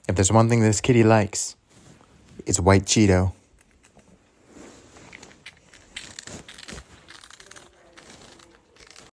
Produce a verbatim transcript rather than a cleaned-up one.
If there's one thing this kitty likes, it's white Cheeto.